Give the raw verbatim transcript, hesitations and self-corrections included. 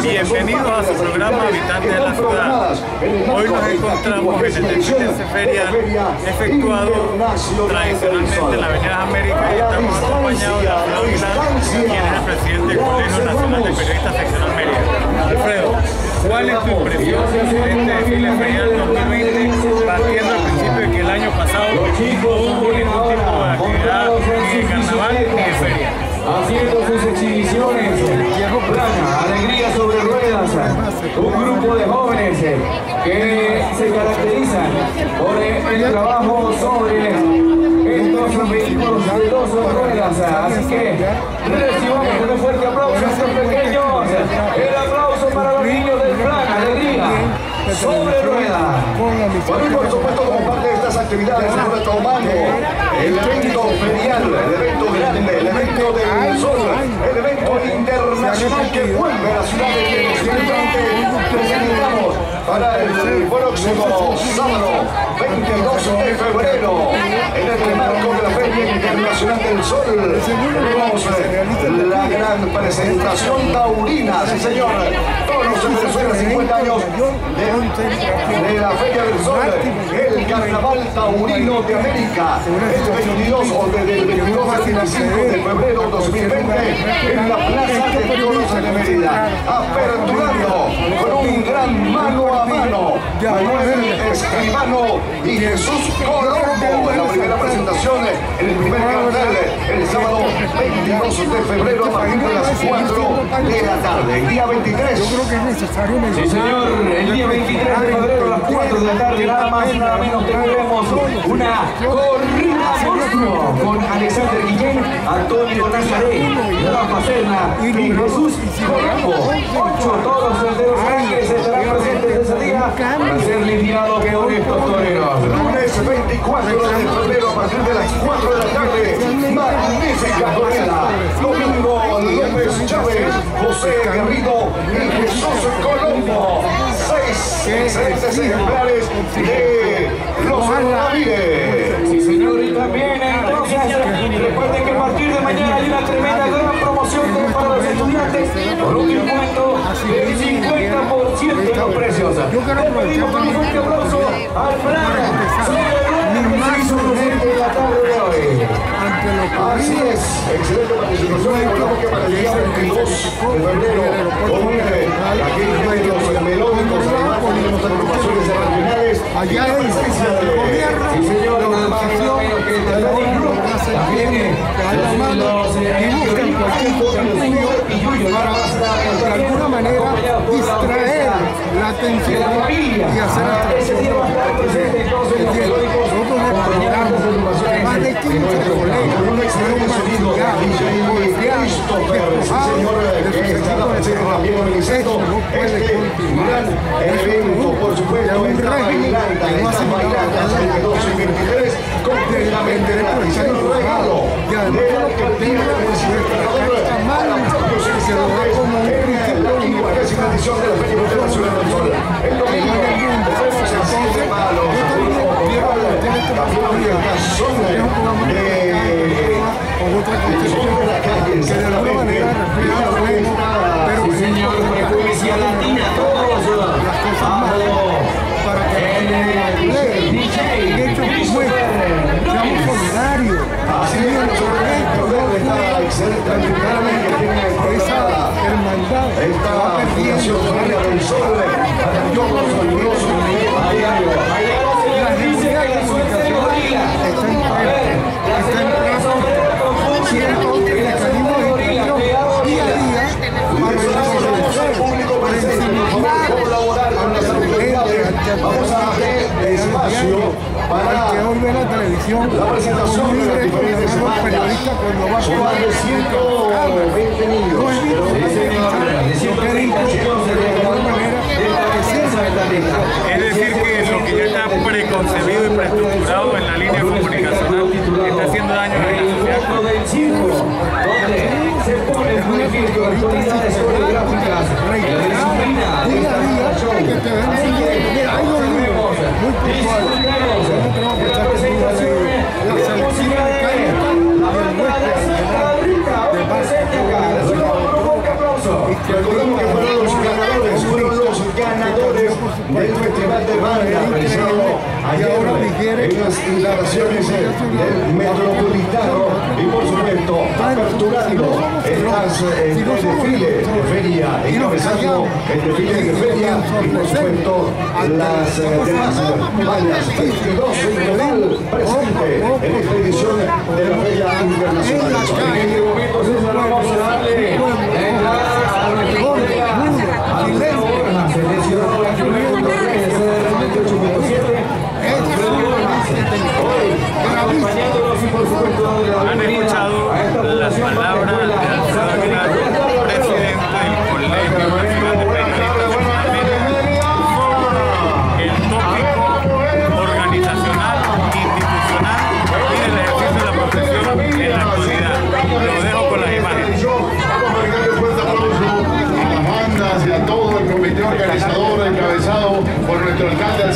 Bienvenidos a su programa Habitantes de la Ciudad. Hoy nos encontramos en el desfile de feria efectuado tradicionalmente en la Avenida América y estamos acompañados de Alfredo Aguilar, quien es el presidente del Colegio Nacional de Periodistas Seccional Mérida. Alfredo, ¿cuál es tu impresión de este desfile ferial dos mil veinte, partiendo al principio de que el año pasado no hubo ningún tipo de actividad ni de carnaval ni de feria? Haciendo sus exhibiciones, plana, alegría sobre ruedas, un grupo de jóvenes que se caracterizan por el trabajo sobre estos vehículos de dos ruedas. Así que recibamos con un fuerte aplauso a estos pequeños. El aplauso para los niños del plan, alegría sobre ruedas. Bueno, y por supuesto, como parte de estas actividades, estamos retomando el evento ferial, el evento grande, el evento del sol, el evento internacional que vuelve a la ciudad de Quienes. Presentamos para el próximo sábado veintidós de febrero, en el marco de la Feria Internacional del Sol, tenemos la gran presentación taurina, sí señor, todos los Venezuela, cincuenta años de, de la Feria del Sol, el Carnaval Taurino de América, este veintidós o desde el veintidós al veinticinco de febrero de dos mil veinte en la Plaza de Toros de Mérida, aperturando con un gran mano a mano, Manuel Escribano y Jesús Colombo en la primera presentación, en el primer cartel, el sábado veintidós de febrero a partir de las cuatro de la tarde, el día veintitrés. Yo creo que es necesario. Sí, señor, el día veintitrés de febrero a las cuatro de la tarde, nada más y nada menos, tendremos una corrida monstruo con Alexander Guillén, Antonio Nazaret, Rafa Serna y Jesús Colombo. Ocho toros de los Ángeles estarán presentes ese día para ser lidiados por estos toreros. Lunes veinticuatro de febrero a partir de las cuatro de la tarde, magnífica corrida. Domingo López Chávez, José Garrido y Jesús Colombo. Seis excelentes ejemplares de los Ramírez. Sí, señor, y también entonces recuerden que a partir de mañana hay una tremenda gran promoción para los estudiantes por un descuento del cincuenta por ciento de los precios. Les pedimos con un fuerte aplauso al plan sobre el que se hizo presente en la tarde de hoy. Así es, excelente participación. Recordamos que para el día veintidós de febrero, con aquellos medios melódicos, además tenemos agrupaciones regionales. Allá es el gobierno, sí, señor, la organización, el gobierno, también a la mano y buscan cualquier contribuyo para, de alguna manera, distraer la atención y hacer atracción. Nosotros esperamos más de quince colegas fueron maquillados, golpeados, Esto no puede continuar. Evento, por supuesto, esta bailanta, esta bailanta del doce y veintitrés, completamente gratis. Hay un regalo y además de lo que tenga nuestra carta mano, se lo da como un principio la quincuagésima edición de la Feria Internacional del Sol. El domingo tenemos el siete palos, con otra concepción que de alguna manera refleja pero sí, señor, frecuencia latina, todos las cosas más para que el D J hecho como es, seamos solidarios. Así es, nosotros está excelente, esa hermandad esta fundación del Sol, para todos los orgullosos a diario. La necesidad de comunicación está en práctica, está en práctica. Siento que el mecanismo de educación día a día para enseñar, colaborar con las autoridades. Vamos a hacer espacio para que hoy ve la televisión, la presentación de las diferentes periodistas cuando va a son más de ciento veinte niños. No es Es decir, que lo que ya está preconcebido y preestructurado en la línea comunicacional está haciendo daño a la sociedad. Donde se ponen manifiesto autoridades coreográficas, la disciplina de esta organización. hay dos libros muy puntuales. Yo creo que esta presentación, la selección de calle, la muestra de base, Recordemos que fueron los el Festival de Banda realizado ayer en las instalaciones del Metropolitano y por supuesto aperturando estas eh, el desfile de feria, encabezando el desfile de feria y por supuesto las eh, demás vallas veintidós en total presente en esta edición de la Feria Internacional. En este momento, César, vamos a darle la entrada a nuestra colega Alfredo Borja, seleccionado la primera controversia de veintiocho punto siete. Alfredo Borja, hoy acompañándonos y por supuesto dándole la han escuchado las palabras de Alfredo Aguilar, presidente del Colegio Nacional de Periodistas de el tópico organizacional, institucional y del ejercicio de la profesión en la actualidad. Lo dejo con las imágenes. Vamos a darle un fuerte aplauso a las bandas y a todo el comité organizador encabezado por nuestro alcalde